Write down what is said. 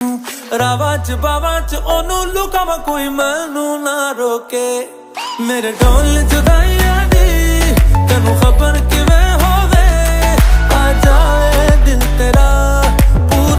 रावां च बावां च ओनू लुकावां कोई मैनू ना रोके मेरे ढोल जुदाई